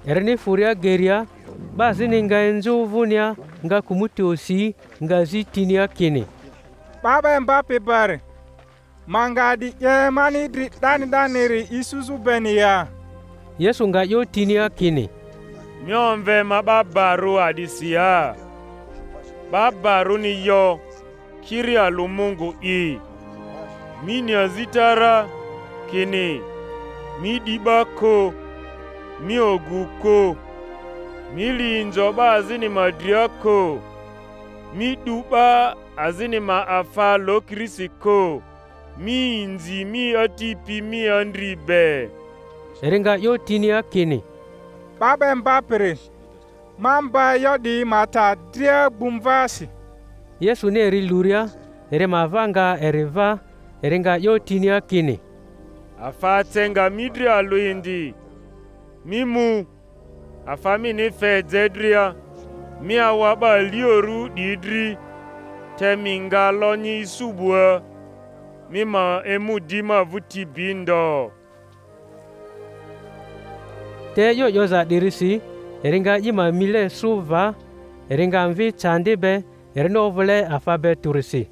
Erni furia geria basi nga enzo vunia nga kumuti osi nga zitinia kini. Baba Mbappe bare. Mangadi mani dri daniri isuzu benia. Yesu nga yo tinia kini. Myomve mababaru adisia. Babaru ni yo kiria lumungu i. Mini azitara kini. Mi dibako. Mi oguko. Mi linjoba azini madriako. Mi duba azini maafa lokrisiko. Mi inzi mi atipi mi andribe. Eringa yo tinia kini. Baba Mbappe. Mamba yodi mata dria bumvasi. Yesu ne eri luria. Ere mavanga eriva. Eringa yo tinia kini. Afatenga midri aluindi. Mimu. Afami ni fedzedria. Mi awaba lioru didri. Teminga lonyi isubua. Mima emudima vuti bindo. Te yo yoza dirisi. Eringa yima mile suva. Eringa mvi chandibe. Erino vule afabe turisi.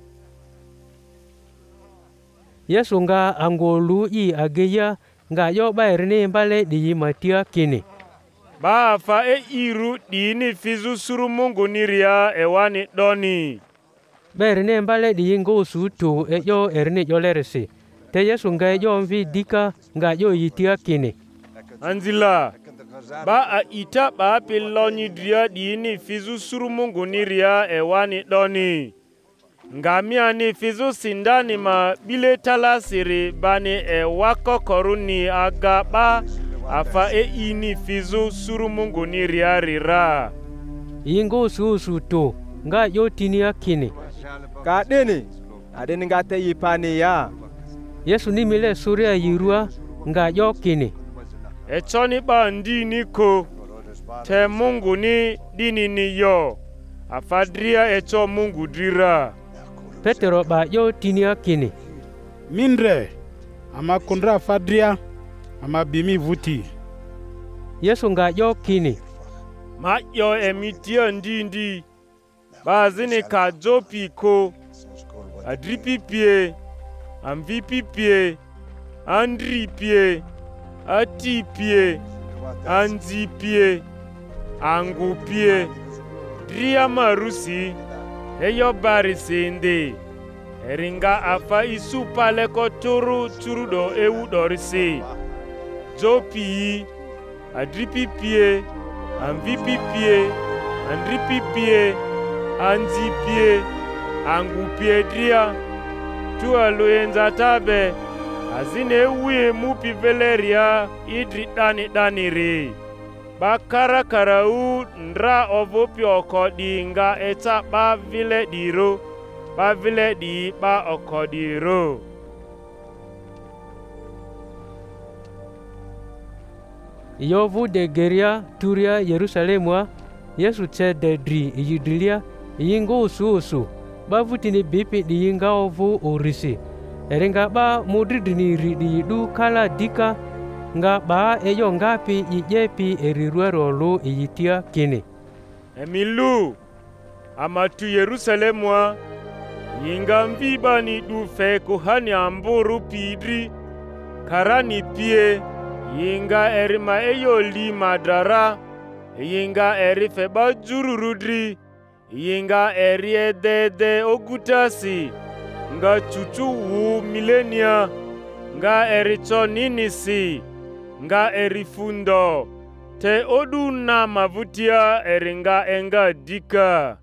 Yesu nga angolu i ageya. Nga yo ba erini mbale di yimatia kini. Ba afa iru dini fizu suru mungu niria ewani doni. Ba erini mbale di yingo sutu yo erini yolerisi. Te Yesu nga yo mvi dika nga yo yitia kini. Anzila. Ba a ita ba pilonyi dria dini fizu suru mungu niria ewani doni. Ngamia ni fizu sindani ma bile talasiri bani wako koruni aga ba afa ini fizu suru mungu niria rira. Yingo sutu nga yo tinia kini. Ka adeni nga te yipani ya. Yesu ni mile suria yirua nga yo kini. Echoni ba ndini ko. Te mungu ni dini ni yo. Afadria echo mungu drira. Petero ba yo tinia kini. Mindre. Ama kundra fadria. Ama bimi vuti. Yesu nga yo kini. Ma yo emitia ndindi. Bazini ka jopi ko. Adripi pie. Amvipi pie. Andri pie. Ati pie. Anzi pie. Angu pie. Dria marusi. Eyo bari sinde. Eringa afa isu paleko turu do ewu dorisi. Jopi. Adripi pie. Amvipi pie. Andripi pie. Anzi pie. Angu pie dria. Tu aluenza tabe. Azine uye mupi veleria. Idri dani re. Bakara karau ndra ovopi okodi nga eta ba vile diro. Ba vile di ba okodiro. Yovu de geria turia Yerusalemwa. Yesu tse de dri yidilia. Yingo usu. Ba vutini bipi di yinga ovu orisi. Eringa ba mudridini ridi du kala dika. Nga ba eyo ngapi ijepi eriruero lu iyitia kini. Emilu. Amatu Yerusalemwa. Yinga mviba ni dufe kuhani amburu pidri. Karani pie. Yinga erima eyo li madara. Yinga erife bajururudri. Yinga erie dede ogutasi. Nga chuchu wu milenia. Nga ericho ninisi. Nga erifundo. Te odu na mavutia eringa enga dika.